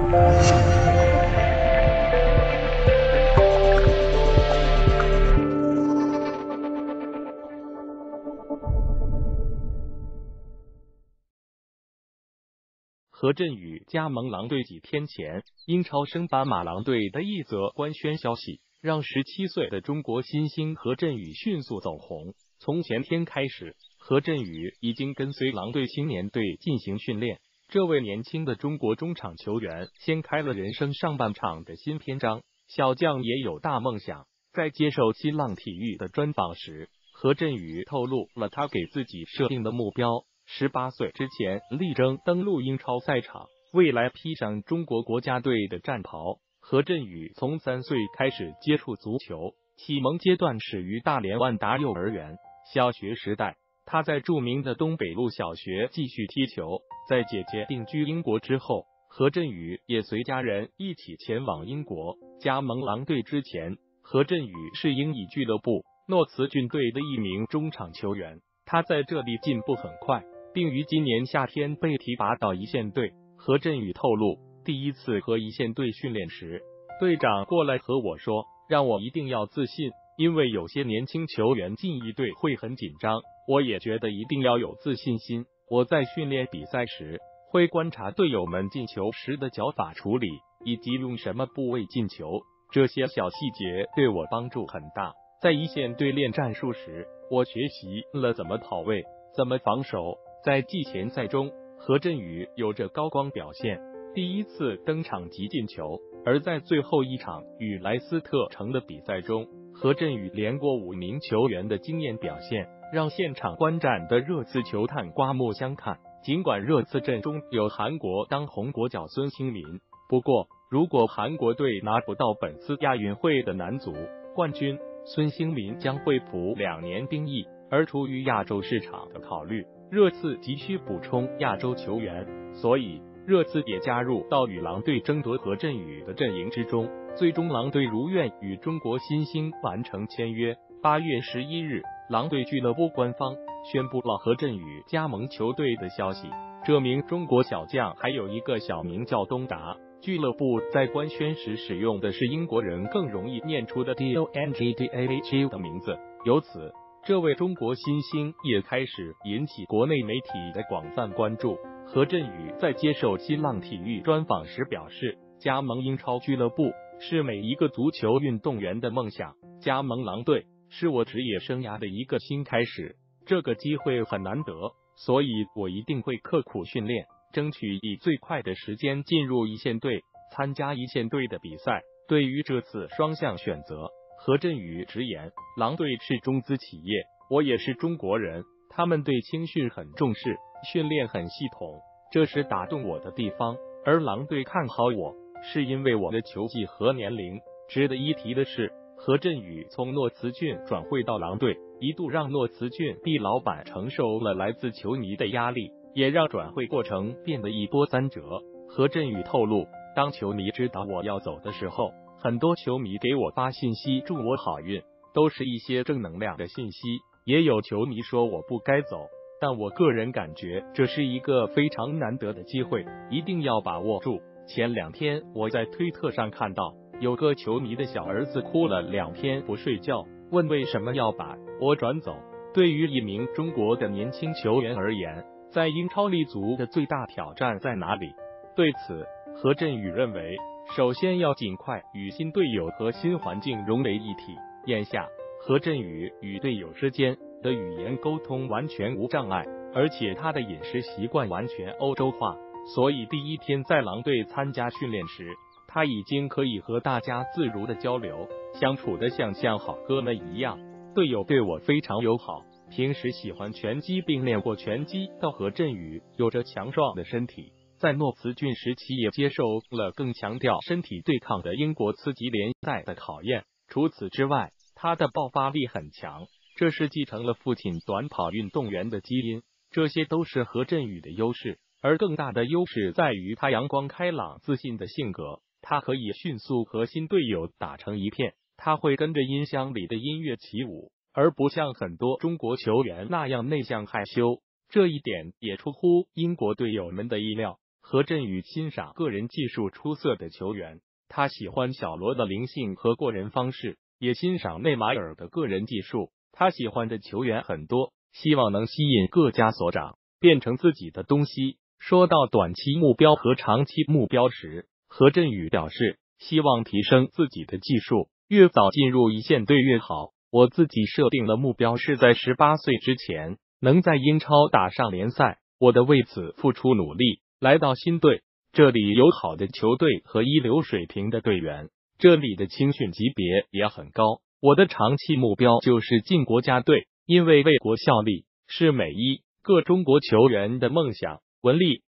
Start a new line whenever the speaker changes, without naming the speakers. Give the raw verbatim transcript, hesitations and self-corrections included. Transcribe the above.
何振宇加盟狼队几天前，英超升班马狼队的一则官宣消息，让十七岁的中国新星何振宇迅速走红。从前天开始，何振宇已经跟随狼队青年队进行训练。这位年轻的中国中场球员掀开了人生上半场的新篇章。小将也有大梦想。在接受新浪体育的专访时，何振宇透露了他给自己设定的目标。十八岁之前力争登陆英超赛场，未来披上中国国家队的战袍。何振宇从三岁开始接触足球，启蒙阶段始于大连万达幼儿园。小学时代，他在著名的东北路小学继续踢球。在姐姐定居英国之后，何振宇也随家人一起前往英国。加盟狼队之前，何振宇是英乙俱乐部诺茨郡队的一名中场球员，他在这里进步很快，并于今年夏天被提拔到一线队。何振宇透露，第一次和一线队训练时，队长过来和我说，让我一定要自信，因为有些年轻球员进一队会很紧张，我也觉得一定要有自信心。我在训练比赛时，会观察队友们进球时的脚法处理，以及用什么部位进球，这些小细节对我帮助很大。在一线队练战术时，我学习了怎么跑位，怎么防守。在季前赛中，何振宇有着高光表现，第一次登场即进球。而在最后一场与莱斯特城的比赛中，何振宇连过五名球员的惊艳表现，让现场观战的热刺球探刮目相看。尽管热刺阵中有韩国当红国脚孙兴民，不过如果韩国队拿不到本次亚运会的男足冠军，孙兴民将会服两年兵役。而出于亚洲市场的考虑，热刺急需补充亚洲球员，所以热刺也加入到与狼队争夺何振宇的阵营之中。最终狼队如愿与中国新星完成签约。八月十一日，狼队俱乐部官方宣布了何振宇加盟球队的消息。这名中国小将还有一个小名叫东达，俱乐部在官宣时使用的是英国人更容易念出的 D O N G D A H 的名字，由此这位中国新星也开始引起国内媒体的广泛关注。何振宇在接受新浪体育专访时表示，加盟英超俱乐部是每一个足球运动员的梦想，加盟狼队是我职业生涯的一个新开始，这个机会很难得，所以我一定会刻苦训练，争取以最快的时间进入一线队，参加一线队的比赛。对于这次双向选择，何振宇直言，狼队是中资企业，我也是中国人，他们对青训很重视，训练很系统，这是打动我的地方。而狼队看好我，是因为我的球技和年龄。值得一提的是，何振宇从诺茨郡转会到狼队，一度让诺茨郡毕老板承受了来自球迷的压力，也让转会过程变得一波三折。何振宇透露，当球迷知道我要走的时候，很多球迷给我发信息祝我好运，都是一些正能量的信息。也有球迷说我不该走，但我个人感觉这是一个非常难得的机会，一定要把握住。前两天我在推特上看到有个球迷的小儿子哭了两天不睡觉，问为什么要把我转走。对于一名中国的年轻球员而言，在英超立足的最大挑战在哪里？对此，何振宇认为，首先要尽快与新队友和新环境融为一体。眼下，何振宇与队友之间的语言沟通完全无障碍，而且他的饮食习惯完全欧洲化，所以第一天在狼队参加训练时，他已经可以和大家自如的交流，相处的像像好哥们一样。队友对我非常友好，平时喜欢拳击并练过拳击的何振宇有着强壮的身体，在诺茨郡时期也接受了更强调身体对抗的英国次级联赛的考验。除此之外，他的爆发力很强，这是继承了父亲短跑运动员的基因，这些都是何振宇的优势。而更大的优势在于他阳光开朗自信的性格，他可以迅速和新队友打成一片，他会跟着音箱里的音乐起舞，而不像很多中国球员那样内向害羞，这一点也出乎英国队友们的意料。 何振宇欣赏个人技术出色的球员，他喜欢小罗的灵性和过人方式，也欣赏内马尔的个人技术。他喜欢的球员很多，希望能吸引各家所长，变成自己的东西。说到短期目标和长期目标时，何振宇表示希望提升自己的技术，越早进入一线队越好。我自己设定的目标是在十八岁之前能在英超打上联赛，我的为此付出努力。来到新队，这里有好的球队和一流水平的队员，这里的青训级别也很高。我的长期目标就是进国家队，因为为国效力是每一个中国球员的梦想。文丽